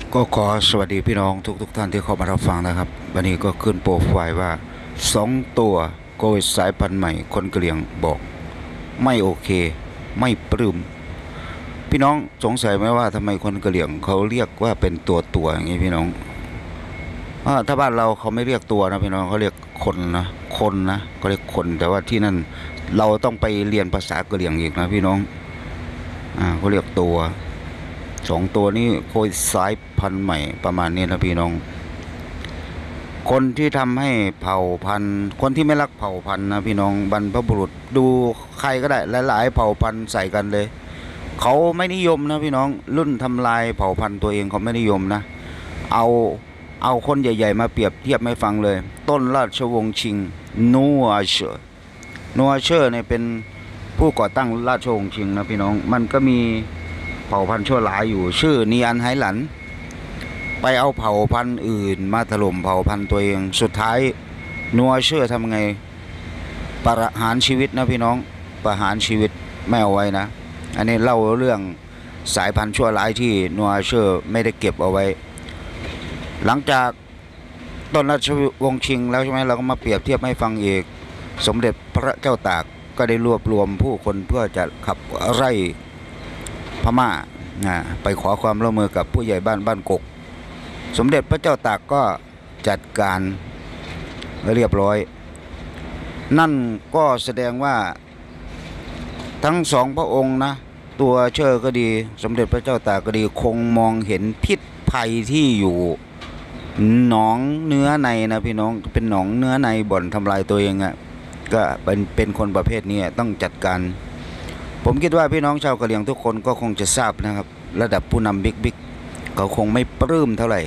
ก็ขอสวัสดีพี่น้องทุกท่านที่เข้ามารับฟังนะครับวันนี้ก็ขึ้นโปรไฟล์ว่า2 ตัวโควิดสายพันธุ์ใหม่คนกะเหรี่ยงบอกไม่โอเคไม่ปลื้มพี่น้องสงสัยไหมว่าทำไมคนกะเหรี่ยงเขาเรียกว่าเป็นตัวอย่างนี้พี่น้องถ้าบ้านเราเขาไม่เรียกตัวนะพี่น้องเขาเรียกคนนะเขาเรียกคนแต่ว่าที่นั่นเราต้องไปเรียนภาษากะเหรี่ยงอีกนะพี่น้องเขาเรียกตัว2 ตัวนี้โคยสายพันธุ์ใหม่ประมาณนี้นะพี่น้องคนที่ทำให้เผ่าพันธุ์คนที่ไม่รักเผ่าพันธุ์นะพี่น้องบรรพบุรุษดูใครก็ได้หลายๆเผ่าพันธุ์ใส่กันเลยเขาไม่นิยมนะพี่น้องรุ่นทำลายเผ่าพันธุ์ตัวเองเขาไม่นิยมนะเอาเอาคนใหญ่ๆมาเปรียบเทียบให้ฟังเลยต้นราชวงศ์ชิงนัวเชอร์เนี่ยเป็นผู้ก่อตั้งราชวงศ์ชิงนะพี่น้องมันก็มีเผ่าพันธุ์ชั่วร้ายอยู่ชื่อนีอันไหหลันไปเอาเผ่าพันธุ์อื่นมาถล่มเผ่าพันธุ์ตัวเองสุดท้ายนัวเชื่อทำไงประหารชีวิตนะพี่น้องประหารชีวิตไม่เอาไว้นะอันนี้เล่าเรื่องสายพันธุ์ชั่วร้ายที่นัวเชื่อไม่ได้เก็บเอาไว้หลังจากต้นราชวงศ์ชิงแล้วใช่ไหมเราก็มาเปรียบเทียบให้ฟังอีกสมเด็จพระเจ้าตากก็ได้รวบรวมผู้คนเพื่อจะขับไล่พม่าไปขอความร่วมมือกับผู้ใหญ่บ้านกกสมเด็จพระเจ้าตากก็จัดการเรียบร้อยนั่นก็แสดงว่าทั้ง2 พระองค์นะตัวเชอก็ดีสมเด็จพระเจ้าตากก็ดีคงมองเห็นพิษภัยที่อยู่หนองเนื้อในนะพี่น้องเป็นหนองเนื้อในบ่อนทำลายตัวเองก็เป็นคนประเภทนี้ต้องจัดการผมคิดว่าพี่น้องชาวกะเหรี่ยงทุกคนก็คงจะทราบนะครับระดับผู้นำบิ๊กเขาคงไม่ปลื้มเท่าไหร่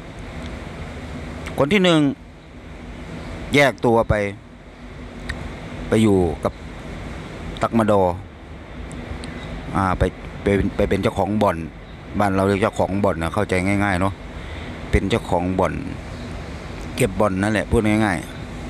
คนที่1แยกตัวไปอยู่กับตักมาดอไปเป็นเจ้าของบ่อนบ้านเราเรียกเจ้าของบ่อนนะเข้าใจง่ายๆเนาะเป็นเจ้าของบ่อนเก็บบ่อนนั่นแหละพูดง่าย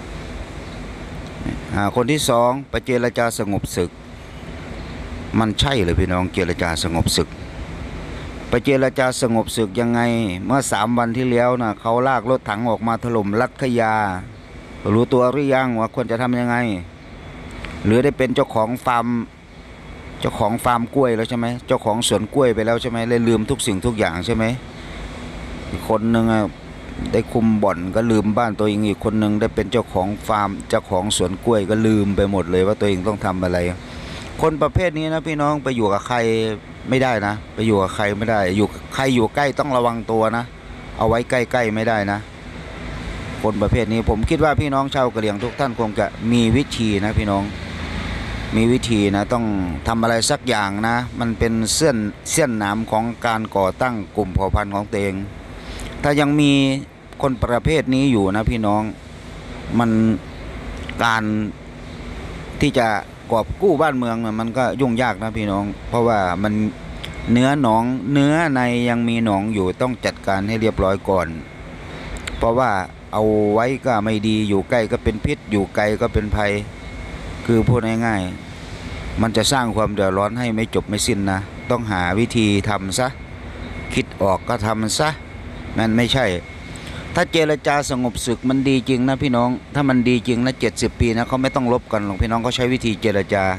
ๆคนที่2ไปเจรจาสงบศึกมันใช่เลยพี่น้องเจรจาสงบศึกไปเจรจาสงบศึกยังไงเมื่อ3 วันที่แล้วนะเขาลากรถถังออกมาถล่มลัดขยารู้ตัวหรือยังว่าควรจะทำยังไงหรือได้เป็นเจ้าของฟาร์มกล้วยแล้วใช่ไหมเจ้าของสวนกล้วยไปแล้วใช่ไหมเลยลืมทุกสิ่งทุกอย่างใช่ไหมอีกคนหนึ่งได้คุมบ่อนก็ลืมบ้านตัวเองอีกคนหนึ่งได้เป็นเจ้าของฟาร์มเจ้าของสวนกล้วยก็ลืมไปหมดเลยว่าตัวเองต้องทำอะไรคนประเภทนี้นะพี่น้องไปอยู่กับใครไม่ได้นะไปอยู่กับใครไม่ได้ใครอยู่ใกล้ต้องระวังตัวนะเอาไว้ใกล้ๆไม่ได้นะคนประเภทนี้ผมคิดว่าพี่น้องชาวกะเหรี่ยงทุกท่านคงจะมีวิธีนะพี่น้องมีวิธีนะต้องทำอะไรสักอย่างนะมันเป็นเส้นหนามของการก่อตั้งกลุ่มเผ่าพันธุ์ของตัวเองถ้ายังมีคนประเภทนี้อยู่นะพี่น้องมันการที่จะกอบกู้บ้านเมืองมันก็ยุ่งยากนะพี่น้องเพราะว่ามันเนื้อในยังมีหนองอยู่ต้องจัดการให้เรียบร้อยก่อนเพราะว่าเอาไว้ก็ไม่ดีอยู่ใกล้ก็เป็นพิษอยู่ไกลก็เป็นภัยคือพูดง่ายๆมันจะสร้างความเดือดร้อนให้ไม่จบไม่สิ้นนะต้องหาวิธีทำซะคิดออกก็ทำซะมันไม่ใช่ถ้าเจรจาสงบศึกมันดีจริงนะพี่น้องถ้ามันดีจริงนะ70 ปีนะเขาไม่ต้องลบกันหรอกพี่น้องเขาใช้วิธีเจรจาก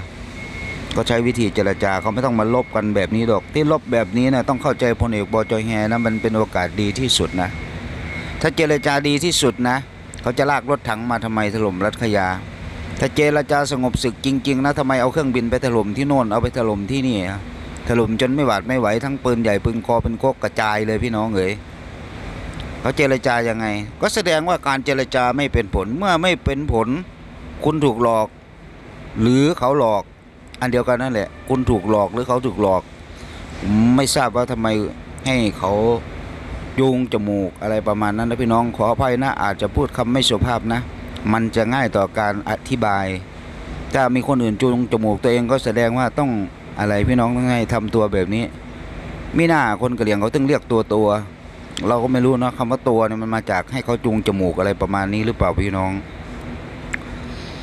เขาไม่ต้องมาลบกันแบบนี้หรอกที่ลบแบบนี้นะต้องเข้าใจพลเอกบจ.แฮนะมันเป็นโอกาสดีที่สุดนะถ้าเจรจาดีที่สุดนะเขาจะลากรถถังมาทำไมถล่มรัฐขยาถ้าเจรจาสงบศึกจริงๆนะทำไมเอาเครื่องบินไปถล่มที่โน่นเอาไปถล่มที่นี่ถล่มจนไม่หวาดไม่ไหวทั้งปืนใหญ่ปืนคอเป็นโคกกระจายเลยพี่น้องเอ๋ยเขาเจรจายังไงก็แสดงว่าการเจรจาไม่เป็นผลเมื่อไม่เป็นผลคุณถูกหลอกหรือเขาหลอกอันเดียวกันนั่นแหละคุณถูกหลอกหรือเขาถูกหลอกไม่ทราบว่าทำไมให้เขายุงจมูกอะไรประมาณนั้นนะพี่น้องขออภัยนะอาจจะพูดคำไม่สุภาพนะมันจะง่ายต่อการอธิบายถ้ามีคนอื่นจูงจมูกตัวเองก็แสดงว่าต้องอะไรพี่น้องต้องให้ทำตัวแบบนี้มิน่าคนกะเหรี่ยงเขาต้องเรียกตัวเราก็ไม่รู้นะคำว่าตัวเนี่ยมันมาจากให้เขาจูงจมูกอะไรประมาณนี้หรือเปล่าพี่น้อง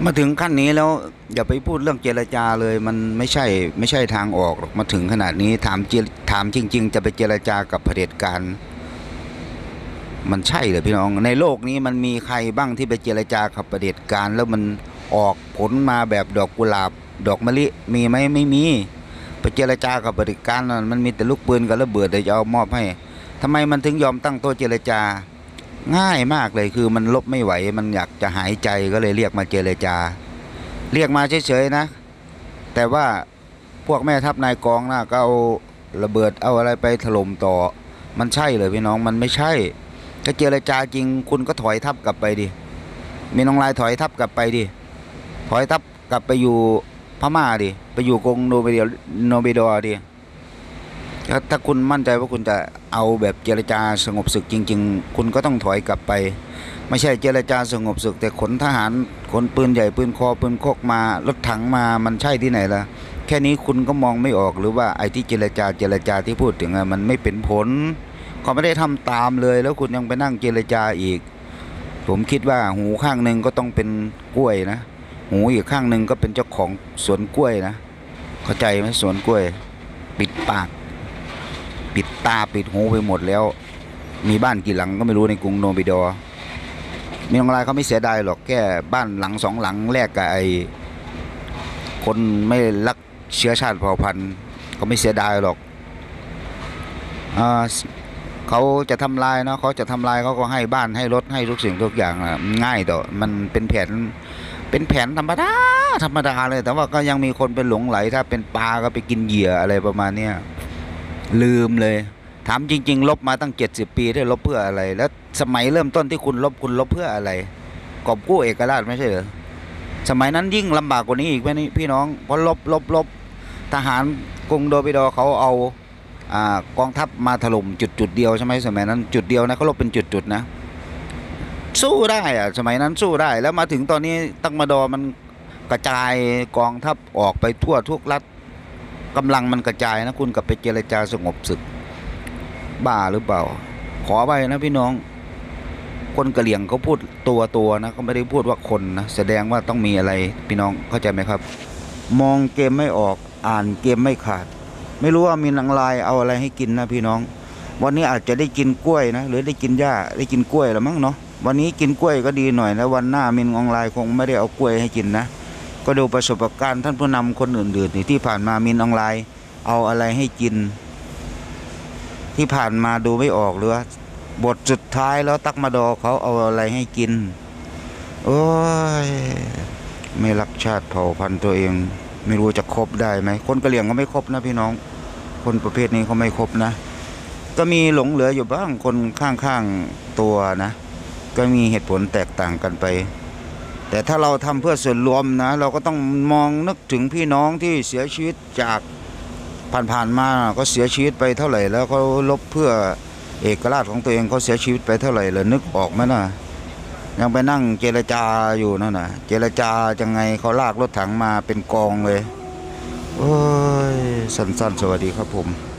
มาถึงขั้นนี้แล้วอย่าไปพูดเรื่องเจรจาเลยมันไม่ใช่ทางออกหรอกมาถึงขนาดนี้ถามจริงๆจะไปเจรจากับเผด็จการมันใช่เหรอพี่น้องในโลกนี้มันมีใครบ้างที่ไปเจรจากับเผด็จการแล้วมันออกผลมาแบบดอกกุหลาบดอกมะลิมีไหมไม่มีไปเจรจากับเผด็จการมันมีแต่ลูกปืนกับระเบิดเดี๋ยวจะเอามอบให้ทำไมมันถึงยอมตั้งโต๊ะเจรจาง่ายมากเลยคือมันลบไม่ไหวมันอยากจะหายใจก็เลยเรียกมาเจรจาเรียกมาเฉยๆนะแต่ว่าพวกแม่ทัพนายกองน่ะก็เอาระเบิดเอาอะไรไปถล่มต่อมันใช่เลยพี่น้องมันไม่ใช่ถ้าเจรจาจริงคุณก็ถอยทัพกลับไปดิมีน้องลายถอยทัพกลับไปดิถอยทัพกลับไปอยู่พม่าดิไปอยู่กรุงโนบิดอดิถ้าคุณมั่นใจว่าคุณจะเอาแบบเจรจาสงบศึกจริงๆคุณก็ต้องถอยกลับไปไม่ใช่เจรจาสงบศึกแต่ขนทหารขนปืนใหญ่ปืนคอปืนโคกมารถถังมามันใช่ที่ไหนล่ะแค่นี้คุณก็มองไม่ออกหรือว่าไอ้ที่เจรจาที่พูดถึงมันไม่เป็นผลเขาไม่ได้ทำตามเลยแล้วคุณยังไปนั่งเจรจาอีกผมคิดว่าหูข้างหนึ่งก็ต้องเป็นกล้วยนะหูอีกข้างหนึ่งก็เป็นเจ้าของสวนกล้วยนะเข้าใจไหมสวนกล้วยปิดปากปิดตาปิดหูไปหมดแล้วมีบ้านกี่หลังก็ไม่รู้ในกรุงโนบิดอมีอะไรเขาไม่เสียดายหรอกแค่บ้านหลังสองหลังแลกกับไอ้คนไม่รักเชื้อชาติเผ่าพันธุ์เขาไม่เสียดายหรอกเขาจะทำลายเนาะเขาจะทำลายเขาก็ให้บ้านให้รถให้ทุกสิ่งทุกอย่างง่ายต่อมันเป็นแผนธรรมดาเลยแต่ว่าก็ยังมีคนเป็นหลงไหลถ้าเป็นปลาก็ไปกินเหยื่ออะไรประมาณเนี้ยลืมเลยถามจริงๆลบมาตั้ง70 ปีได้ลบเพื่ออะไรแล้วสมัยเริ่มต้นที่คุณลบเพื่ออะไรกอบกู้เอกราชไม่ใช่เหรอสมัยนั้นยิ่งลำบากกว่านี้อีกพี่น้องเพราะลบทหารกรุงโดบิดอเขาเอากองทัพมาถล่มจุดเดียวใช่ไหมสมัยนั้นจุดเดียวนะเขาลบเป็นจุดนะสู้ได้สมัยนั้นสู้ได้แล้วมาถึงตอนนี้ตั้งมาดอมันกระจายกองทัพออกไปทั่วทุกรัฐกำลังมันกระจายนะคุณกับไปเจรจาสงบศึกบ้าหรือเปล่าขอไปนะพี่น้องคนกะเหรี่ยงเขาพูดตัวนะเขาไม่ได้พูดว่าคนนะแสดงว่าต้องมีอะไรพี่น้องเข้าใจไหมครับมองเกมไม่ออกอ่านเกมไม่ขาดไม่รู้ว่ามีนางลายเอาอะไรให้กินนะพี่น้องวันนี้อาจจะได้กินกล้วยนะหรือได้กินหญ้าได้กินกล้วยหรือมั้งเนาะวันนี้กินกล้วยก็ดีหน่อยแล้ววันหน้ามินออนไลน์คงไม่ได้เอากล้วยให้กินนะก็ดูประสบการณ์ท่านผู้นำคนอื่นๆที่ผ่านมามินออนไลน์เอาอะไรให้กินที่ผ่านมาดูไม่ออกหรือบทสุดท้ายแล้วตักมาดอเขาเอาอะไรให้กินโอ้ยไม่รักชาติเผ่าพันธุ์ตัวเองไม่รู้จะคบได้ไหมคนกะเหรี่ยงก็ไม่คบนะพี่น้องคนประเภทนี้เขาไม่คบนะก็มีหลงเหลืออยู่บ้างคนข้างๆตัวนะก็มีเหตุผลแตกต่างกันไปแต่ถ้าเราทำเพื่อส่วนรวมนะเราก็ต้องมองนึกถึงพี่น้องที่เสียชีวิตจากผ่านมาก็เสียชีวิตไปเท่าไหร่แล้วเขาลบเพื่อเอกราชของตัวเองเขาเสียชีวิตไปเท่าไหร่เลยนึกออกไหมนะยังไปนั่งเจรจาอยู่นั่นน่ะเจรจาจังไงเขาลากรถถังมาเป็นกองเลยโอ้ยสั้นๆสวัสดีครับผม